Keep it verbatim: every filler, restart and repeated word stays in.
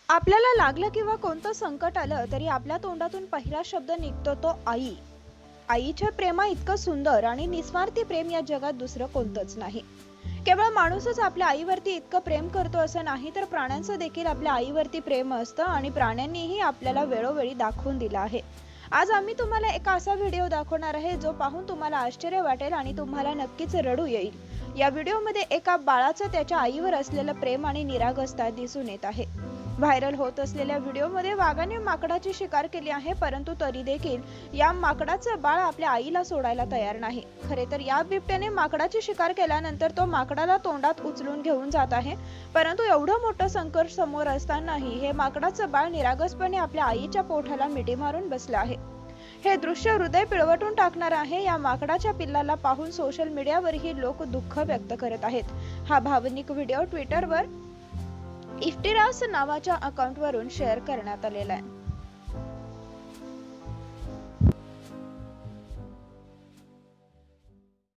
आपल्याला लागलं किंवा कोणतं संकट आलं तरी आपल्या तोंडातून पहिला शब्द निघतो तो आई. आईच्या प्रेमा इतकं सुंदर आणि निस्वार्थी प्रेम या जगात दुसरं कोणतंच नाही. केवळ माणूसच आपल्या आईवरती इतकं प्रेम करतो असं नाही, तर प्राण्यांचं देखील आपल्या आईवरती प्रेम असतं आणि प्राण्यांनीही आपल्याला वेळोवेळी दाखवून दिलं आहे. आज आम्ही तुम्हाला एक असा व्हिडिओ दाखवणार आहे जो पाहून तुम्हाला आश्चर्य वाटेल आणि तुम्हाला नक्कीच रडू येईल. या व्हिडिओमध्ये एका बाळाचं त्याच्या आईवर असलेलं प्रेम आणि निरागसता दिसून येत आहे. व्हायरल होत असलेल्या व्हिडिओमध्ये वाघाने माकडाची शिकार केली आहे, परंतु तरी देखील या माकडाचं बाळ आपल्या आईला सोडायला तयार नाही. खरे तर या बिबट्याने माकडाची शिकार केल्यानंतर तो माकडाला तोंडात उचलून घेऊन जात आहे, परंतु एवढं मोठं संकट समोर असतानाही हे माकडाचं बाळ निरागसपणे आपल्या आईच्या पोटाला मिठी मारून बसलं आहे. हे दृश्य हृदय पिळवटून टाकणार आहे. या माकडाच्या पिल्लाला पाहून सोशल मीडियावरही लोक दुःख व्यक्त करत आहेत. हा भावनिक व्हिडिओ ट्विटरवर इफ्तिरास नावाच्या अकाउंटवरून शेअर करण्यात आलेला आहे.